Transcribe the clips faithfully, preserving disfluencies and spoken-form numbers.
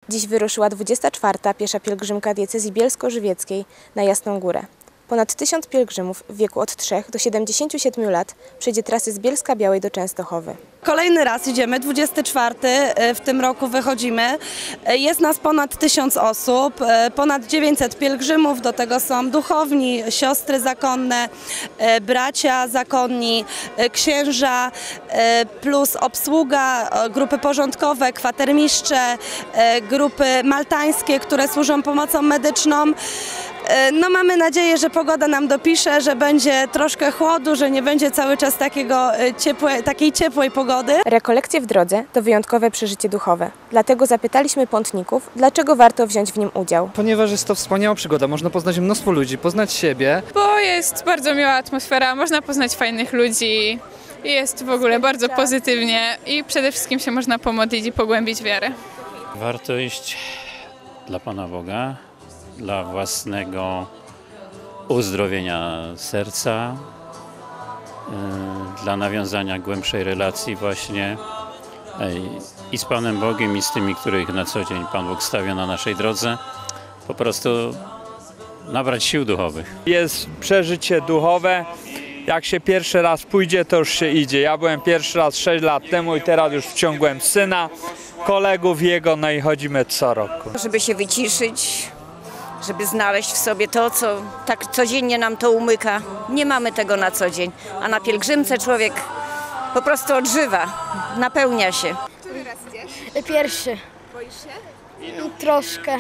Dziś wyruszyła dwudziesta czwarta piesza pielgrzymka diecezji bielsko-żywieckiej na Jasną Górę. Ponad tysiąc pielgrzymów w wieku od trzech do siedemdziesięciu siedmiu lat przejdzie trasy z Bielska-Białej do Częstochowy. Kolejny raz idziemy, dwudziesty czwarty w tym roku wychodzimy. Jest nas ponad tysiąc osób, ponad dziewięćset pielgrzymów, do tego są duchowni, siostry zakonne, bracia zakonni, księża, plus obsługa, grupy porządkowe, kwatermistrze, grupy maltańskie, które służą pomocą medyczną. No mamy nadzieję, że pogoda nam dopisze, że będzie troszkę chłodu, że nie będzie cały czas takiego ciepłe, takiej ciepłej pogody. Rekolekcje w drodze to wyjątkowe przeżycie duchowe. Dlatego zapytaliśmy pątników, dlaczego warto wziąć w nim udział. Ponieważ jest to wspaniała przygoda, można poznać mnóstwo ludzi, poznać siebie. Bo jest bardzo miła atmosfera, można poznać fajnych ludzi, jest w ogóle bardzo pozytywnie i przede wszystkim się można pomodlić i pogłębić wiarę. Warto iść dla Pana Boga, dla własnego uzdrowienia serca, yy, dla nawiązania głębszej relacji właśnie yy, i z Panem Bogiem, i z tymi, których na co dzień Pan Bóg stawia na naszej drodze, po prostu nabrać sił duchowych. Jest przeżycie duchowe. Jak się pierwszy raz pójdzie, to już się idzie. Ja byłem pierwszy raz sześć lat temu i teraz już wciągłem syna, kolegów jego, no i chodzimy co roku. Żeby się wyciszyć, żeby znaleźć w sobie to, co tak codziennie nam to umyka. Nie mamy tego na co dzień, a na pielgrzymce człowiek po prostu odżywa, napełnia się. Który raz idziesz? Pierwszy. Boisz się? Troszkę.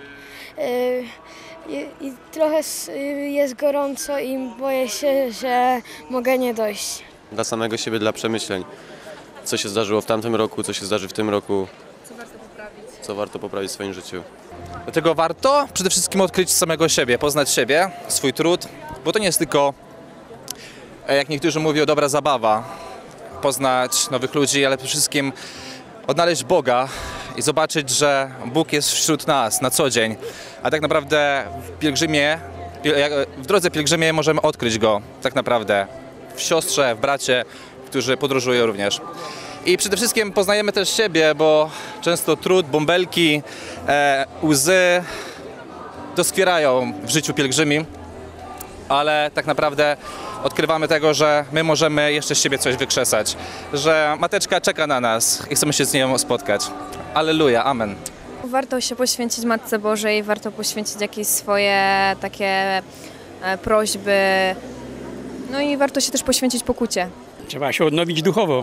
I, i trochę jest gorąco i boję się, że mogę nie dojść. Dla samego siebie, dla przemyśleń. Co się zdarzyło w tamtym roku, co się zdarzy w tym roku. Co warto poprawić? Co warto poprawić w swoim życiu. Dlatego warto przede wszystkim odkryć samego siebie, poznać siebie, swój trud, bo to nie jest tylko, jak niektórzy mówią, dobra zabawa, poznać nowych ludzi, ale przede wszystkim odnaleźć Boga i zobaczyć, że Bóg jest wśród nas na co dzień, a tak naprawdę w pielgrzymie, w drodze pielgrzymie możemy odkryć Go tak naprawdę w siostrze, w bracie, którzy podróżują również. I przede wszystkim poznajemy też siebie, bo często trud, bąbelki, e, łzy doskwierają w życiu pielgrzymi, ale tak naprawdę odkrywamy tego, że my możemy jeszcze z siebie coś wykrzesać, że Mateczka czeka na nas i chcemy się z nią spotkać. Alleluja, amen. Warto się poświęcić Matce Bożej, warto poświęcić jakieś swoje takie prośby, no i warto się też poświęcić pokucie. Trzeba się odnowić duchowo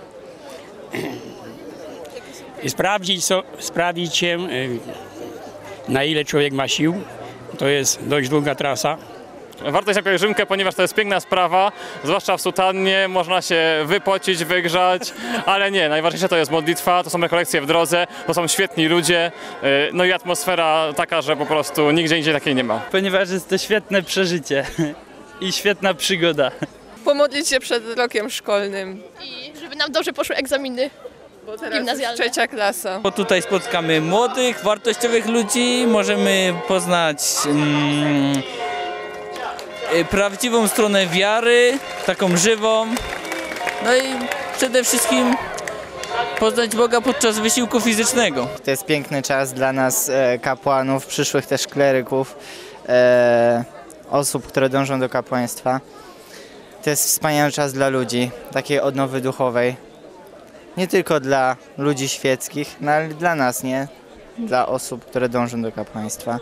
i sprawdzić, co, sprawdzić się, na ile człowiek ma sił. To jest dość długa trasa. Warto iść na pielgrzymkę, ponieważ to jest piękna sprawa, zwłaszcza w sutannie, można się wypocić, wygrzać, ale nie, najważniejsze to jest modlitwa, to są rekolekcje w drodze, to są świetni ludzie, no i atmosfera taka, że po prostu nigdzie indziej takiej nie ma. Ponieważ jest to świetne przeżycie i świetna przygoda. Pomodlić się przed rokiem szkolnym. I żeby nam dobrze poszły egzaminy. Bo teraz jest trzecia klasa. Bo tutaj spotkamy młodych, wartościowych ludzi, możemy poznać mm, prawdziwą stronę wiary, taką żywą, no i przede wszystkim poznać Boga podczas wysiłku fizycznego. To jest piękny czas dla nas, kapłanów, przyszłych też kleryków, e, osób, które dążą do kapłaństwa. To jest wspaniały czas dla ludzi, takiej odnowy duchowej. Nie tylko dla ludzi świeckich, no ale dla nas, nie? Dla osób, które dążą do kapłaństwa.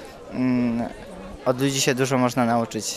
Od ludzi się dużo można nauczyć.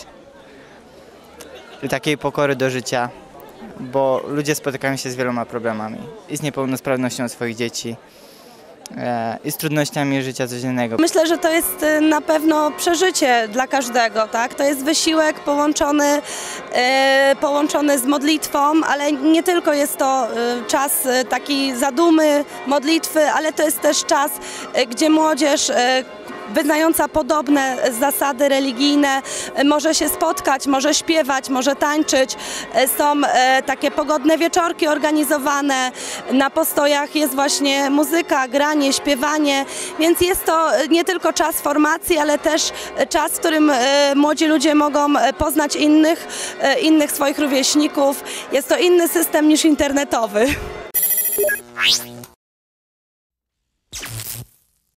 I takiej pokory do życia, bo ludzie spotykają się z wieloma problemami. I z niepełnosprawnością swoich dzieci, i z trudnościami życia codziennego. Myślę, że to jest na pewno przeżycie dla każdego, tak? To jest wysiłek połączony, e, połączony z modlitwą, ale nie tylko jest to e, czas taki zadumy, modlitwy, ale to jest też czas, e, gdzie młodzież e, wyznająca podobne zasady religijne może się spotkać, może śpiewać, może tańczyć. Są takie pogodne wieczorki organizowane, na postojach jest właśnie muzyka, granie, śpiewanie, więc jest to nie tylko czas formacji, ale też czas, w którym młodzi ludzie mogą poznać innych, innych swoich rówieśników. Jest to inny system niż internetowy.